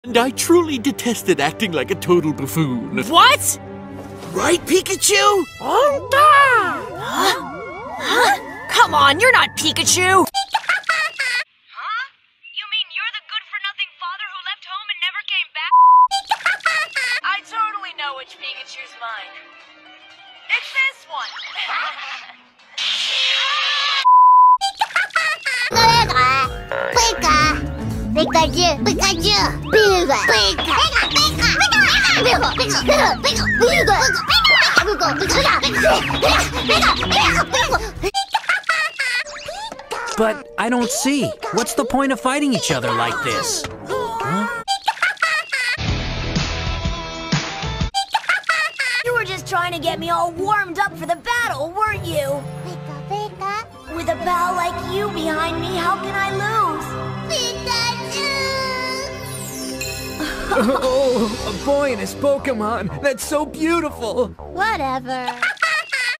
And I truly detested acting like a total buffoon. What? Right, Pikachu? Huh? Come on, you're not Pikachu! Huh? You mean you're the good-for-nothing father who left home and never came back? I totally know which Pikachu's mine. It's this one! But I don't see. What's the point of fighting each other like this? Huh? You were just trying to get me all warmed up for the battle, weren't you? With a pal like you behind me, how can I lose? Oh, a boy and his Pokemon. That's so beautiful. Whatever.